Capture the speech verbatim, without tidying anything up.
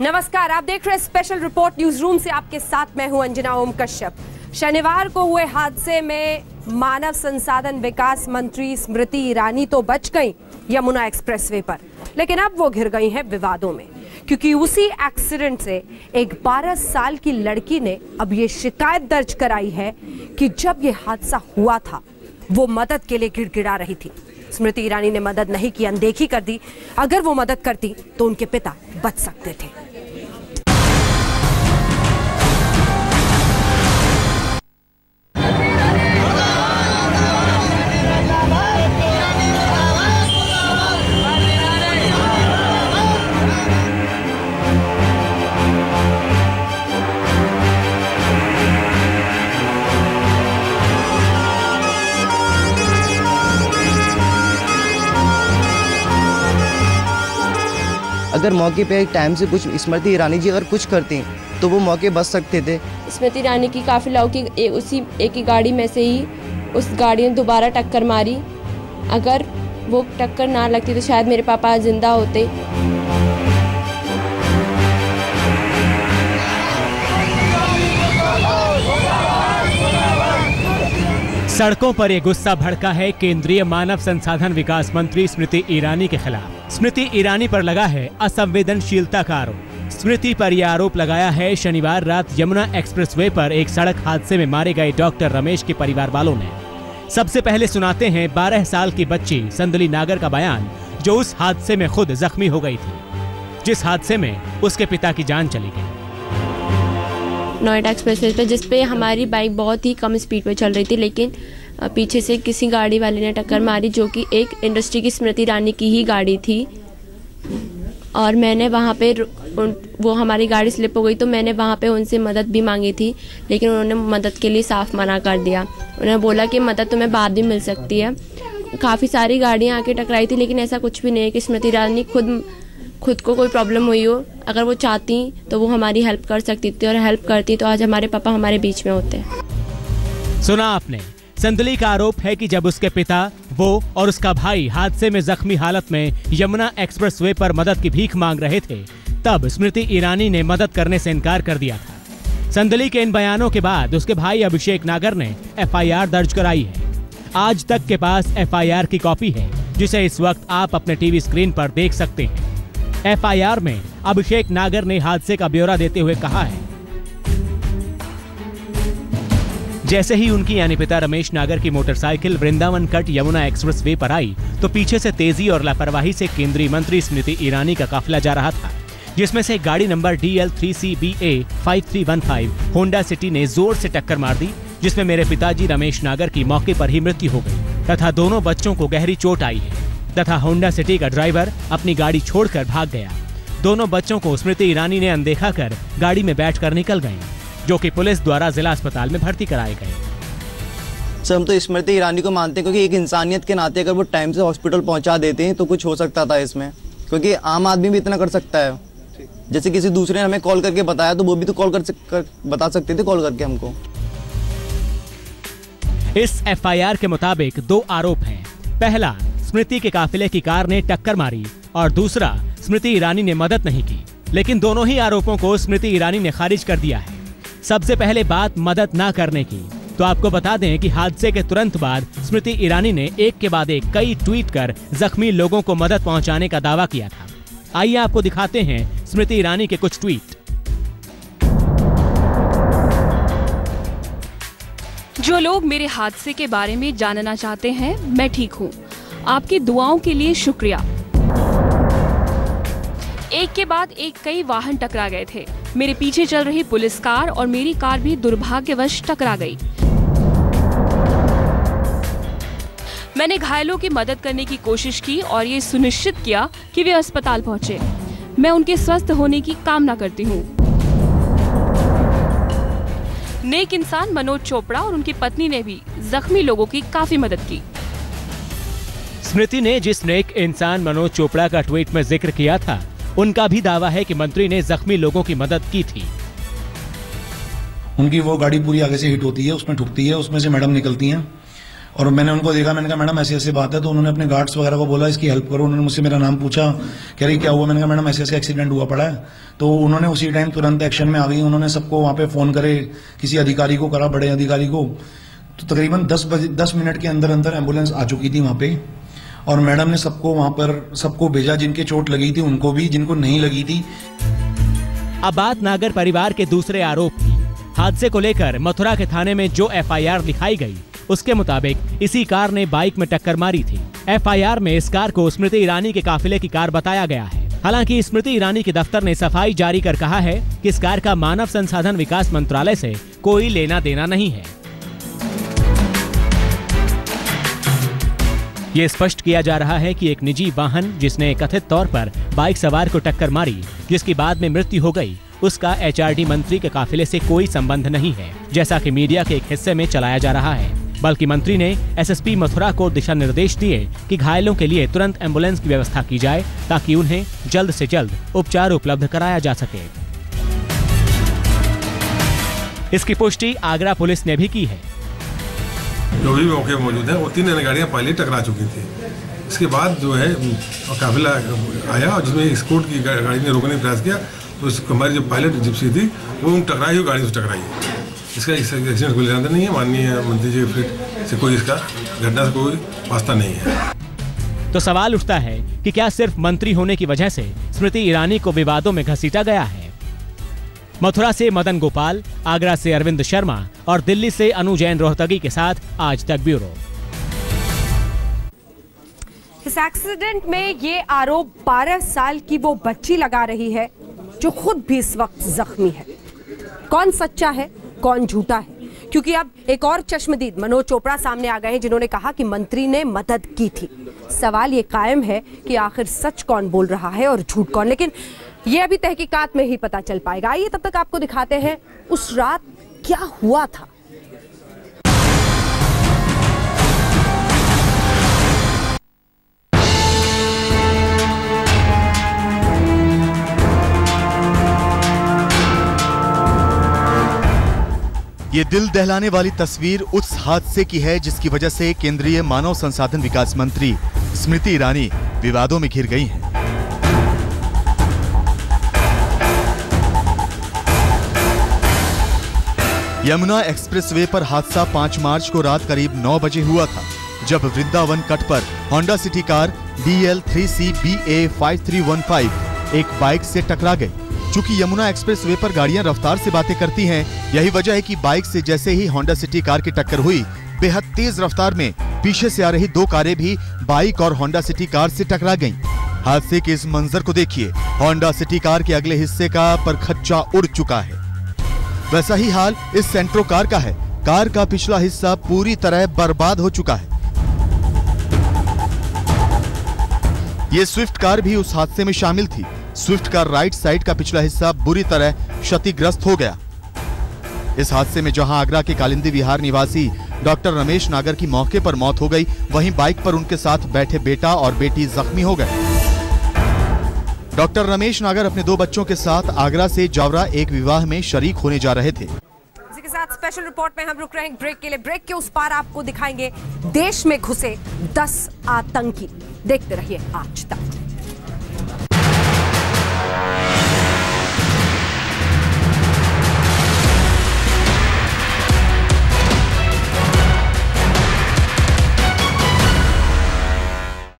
नमस्कार, आप देख रहे हैं स्पेशल रिपोर्ट न्यूज रूम से। आपके साथ मैं हूं अंजना ओम कश्यप। शनिवार को हुए हादसे में मानव संसाधन विकास मंत्री स्मृति ईरानी तो बच गई यमुना एक्सप्रेसवे पर, लेकिन अब वो घिर गई हैं विवादों में, क्योंकि उसी एक्सीडेंट से एक बारह साल की लड़की ने अब ये शिकायत दर्ज कराई है कि जब ये हादसा हुआ था वो मदद के लिए गिड़गिड़ा रही थी। स्मृति ईरानी ने मदद नहीं की, अनदेखी कर दी। अगर वो मदद करती तो उनके पिता बच सकते थे। अगर मौके पे टाइम से कुछ स्मृति ईरानी जी अगर कुछ करती तो वो मौके बच सकते थे। स्मृति ईरानी की काफ़ी लोगों की उसी एक ही गाड़ी में से ही उस गाड़ी ने दोबारा टक्कर मारी। अगर वो टक्कर ना लगती तो शायद मेरे पापा जिंदा होते। सड़कों पर ये गुस्सा भड़का है केंद्रीय मानव संसाधन विकास मंत्री स्मृति ईरानी के खिलाफ। स्मृति ईरानी पर लगा है असंवेदनशीलता का आरोप। स्मृति पर यह आरोप लगाया है शनिवार रात यमुना एक्सप्रेसवे पर एक सड़क हादसे में मारे गए डॉक्टर रमेश के परिवार वालों ने। सबसे पहले सुनाते हैं बारह साल की बच्ची संदली नागर का बयान, जो उस हादसे में खुद जख्मी हो गई थी, जिस हादसे में उसके पिता की जान चली गई। नोएडा एक्सप्रेसवे पे जिस पे हमारी बाइक बहुत ही कम स्पीड पे चल रही थी, लेकिन पीछे से किसी गाड़ी वाले ने टक्कर मारी, जो कि एक इंडस्ट्री की स्मृति ईरानी की ही गाड़ी थी। और मैंने वहाँ पे वो हमारी गाड़ी स्लिप हो गई तो मैंने वहाँ पे उनसे मदद भी मांगी थी, लेकिन उन्होंने मदद के लिए साफ मना कर दिया। उन्होंने बोला कि मदद तुम्हें बाद भी मिल सकती है। काफ़ी सारी गाड़ियाँ आके टकराई थी, लेकिन ऐसा कुछ भी नहीं है कि स्मृति ईरानी खुद खुद को कोई प्रॉब्लम हुई हो। अगर वो चाहती तो वो हमारी हेल्प कर सकती थी, और हेल्प करती तो आज हमारे पापा हमारे बीच में होते। सुना आपने। संदली का आरोप है कि जब उसके पिता, वो और उसका भाई हादसे में जख्मी हालत में यमुना एक्सप्रेसवे पर मदद की भीख मांग रहे थे, तब स्मृति ईरानी ने मदद करने से इनकार कर दिया था। संदली के इन बयानों के बाद उसके भाई अभिषेक नागर ने एफ आई आर दर्ज कराई है। आज तक के पास एफ आई आर की कॉपी है, जिसे इस वक्त आप अपने टीवी स्क्रीन पर देख सकते हैं। एफ आई आर में अभिषेक नागर ने हादसे का ब्यौरा देते हुए कहा है, जैसे ही उनकी यानी पिता रमेश नागर की motorcycle Vrindavan cut Yamuna expressway पर आई तो पीछे से तेजी और लापरवाही से केंद्रीय मंत्री स्मृति ईरानी का काफिला जा रहा था, जिसमें से गाड़ी number D L three C B A five three one five Honda City ने जोर से टक्कर मार दी, जिसमें मेरे पिताजी रमेश नागर की मौके पर ही मृत्यु हो गई तथा दोनों बच्चों को गहरी चोट आई है, तथा होंडा सिटी का ड्राइवर अपनी गाड़ी छोड़कर भाग गया। दोनों बच्चों को स्मृति ईरानी ने अनदेखा कर गाड़ी में बैठकर निकल गए, जो कि पुलिस द्वारा जिला अस्पताल में भर्ती कराए गए। सर, हम तो स्मृति ईरानी को मानते हैं, क्योंकि एक इंसानियत के नाते अगर वो टाइम से हॉस्पिटल पहुंचा देते हैं तो कुछ हो सकता था इसमें, क्योंकि आम आदमी भी इतना कर सकता है। जैसे किसी दूसरे ने हमें कॉल करके बताया तो वो भी तो कॉल कर, कर बता सकते थे कॉल करके हमको। इस एफ आई आर के मुताबिक दो आरोप हैं। पहला, स्मृति के काफिले की कार ने टक्कर मारी, और दूसरा, स्मृति ईरानी ने मदद नहीं की। लेकिन दोनों ही आरोपों को स्मृति ईरानी ने खारिज कर दिया है। सबसे पहले बात मदद ना करने की, तो आपको बता दें कि हादसे के तुरंत बाद स्मृति ईरानी ने एक के बाद एक कई ट्वीट कर जख्मी लोगों को मदद पहुंचाने का दावा किया था। आइए आपको दिखाते हैं स्मृति ईरानी के कुछ ट्वीट। जो लोग मेरे हादसे के बारे में जानना चाहते हैं, मैं ठीक हूँ। आपकी दुआओं के लिए शुक्रिया। एक के बाद एक कई वाहन टकरा गए थे। मेरे पीछे चल रही पुलिस कार और मेरी कार भी दुर्भाग्यवश टकरा गई। मैंने घायलों की मदद करने की कोशिश की और ये सुनिश्चित किया कि वे अस्पताल पहुंचे। मैं उनके स्वस्थ होने की कामना करती हूँ। नेक इंसान मनोज चोपड़ा और उनकी पत्नी ने भी जख्मी लोगों की काफी मदद की। स्मृति ने जिस नेक इंसान मनोज चोपड़ा का ट्वीट में जिक्र किया था, उनका भी दावा है कि मंत्री ने जख्मी लोगों की मदद की थी। उनकी वो गाड़ी पूरी आगे से हिट होती है, उसमें ठुकती है, उसमें से मैडम निकलती हैं और मैंने उनको देखा, मैंने कहा मैडम ऐसी ऐसी बात है, तो उन्होंने अपने गार्ड्स वगैरह को बोला इसकी हेल्प करो। उन्होंने मुझसे मेरा नाम पूछा, कह रही क्या हुआ, मैंने कहा मैडम ऐसे ऐसे एक्सीडेंट हुआ पड़ा है। तो उन्होंने उसी टाइम तुरंत एक्शन में आ गई, उन्होंने सबको वहाँ पे फोन करे, किसी अधिकारी को करा, बड़े अधिकारी को। तो तकरीबन दस बजे दस मिनट के अंदर अंदर एम्बुलेंस आ चुकी थी वहाँ पे, और मैडम ने सबको वहाँ पर सबको भेजा, जिनके चोट लगी थी उनको भी, जिनको नहीं लगी थी। अब बात नागर परिवार के दूसरे आरोप की। हादसे को लेकर मथुरा के थाने में जो एफ आई आर लिखाई गई, उसके मुताबिक इसी कार ने बाइक में टक्कर मारी थी। एफ आई आर में इस कार को स्मृति ईरानी के काफिले की कार बताया गया है। हालांकि स्मृति ईरानी के दफ्तर ने सफाई जारी कर कहा है कि इस कार का मानव संसाधन विकास मंत्रालय से कोई लेना देना नहीं है। ये स्पष्ट किया जा रहा है कि एक निजी वाहन जिसने कथित तौर पर बाइक सवार को टक्कर मारी, जिसकी बाद में मृत्यु हो गई, उसका एच आर डी मंत्री के काफिले से कोई संबंध नहीं है, जैसा कि मीडिया के एक हिस्से में चलाया जा रहा है। बल्कि मंत्री ने एस एस पी मथुरा को दिशा निर्देश दिए कि घायलों के लिए तुरंत एम्बुलेंस की व्यवस्था की जाए ताकि उन्हें जल्द से जल्द उपचार उपलब्ध कराया जा सके। इसकी पुष्टि आगरा पुलिस ने भी की है। जो भी मौके मौजूद है वो तीन गाड़ियां पहले टकरा चुकी थी। इसके बाद जो है काफिला आया और जिसमें स्कूट की गाड़ी ने रोकने का प्रयास किया, तो हमारी जो पायलट जिप्सी थी वो टकराई हुई गाड़ी से टकराई। इसका एक्सीडेंट कोई लेना नहीं है, माननीय मंत्री जी फिर से कोई इसका घटना से कोई वास्ता नहीं है। तो सवाल उठता है कि क्या सिर्फ मंत्री होने की वजह से स्मृति ईरानी को विवादों में घसीटा गया है? मथुरा से मदन गोपाल, आगरा से अरविंद शर्मा और दिल्ली से अनु जैन रोहतगी के साथ आज तक ब्यूरो। इस एक्सीडेंट में ये आरोप बारह साल की वो बच्ची लगा रही है जो खुद भी इस वक्त जख्मी है। कौन सच्चा है, कौन झूठा है? क्योंकि अब एक और चश्मदीद मनोज चोपड़ा सामने आ गए हैं जिन्होंने कहा कि मंत्री ने मदद की थी। सवाल ये कायम है कि आखिर सच कौन बोल रहा है और झूठ कौन, लेकिन ये अभी तहकीकात में ही पता चल पाएगा। आइए तब तक आपको दिखाते हैं उस रात क्या हुआ था। ये दिल दहलाने वाली तस्वीर उस हादसे की है जिसकी वजह से केंद्रीय मानव संसाधन विकास मंत्री स्मृति ईरानी विवादों में घिर गई हैं। यमुना एक्सप्रेसवे पर हादसा पाँच मार्च को रात करीब नौ बजे हुआ था, जब वृंदावन कट पर Honda City car D L three C B A five three one five एक बाइक से टकरा गई। चूंकि यमुना एक्सप्रेसवे पर गाड़ियां रफ्तार से बातें करती हैं, यही वजह है कि बाइक से जैसे ही होंडा सिटी कार की टक्कर हुई, बेहद तेज रफ्तार में पीछे से आ रही दो कारें भी बाइक और होंडा सिटी कार से टकरा गईं। हादसे के इस मंजर को देखिए, होंडा सिटी कार के अगले हिस्से का परखच्चा उड़ चुका है। वैसा ही हाल इस सेंट्रो कार का है। कार का पिछला हिस्सा पूरी तरह बर्बाद हो चुका है। ये स्विफ्ट कार भी उस हादसे में शामिल थी। स्विफ्ट का राइट साइड का पिछला हिस्सा बुरी तरह क्षतिग्रस्त हो गया। इस हादसे में जहां आगरा के कालिंदी विहार निवासी डॉक्टर रमेश नागर की मौके पर मौत हो गई, वहीं बाइक पर उनके साथ बैठे बेटा और बेटी जख्मी हो गए। डॉक्टर रमेश नागर अपने दो बच्चों के साथ आगरा से जावरा एक विवाह में शरीक होने जा रहे थे। इसी के साथ स्पेशल रिपोर्ट में हम रुक रहे हैं ब्रेक के लिए। ब्रेक के उस पार आपको दिखाएंगे देश में घुसे दस आतंकी। देखते रहिए आज तक।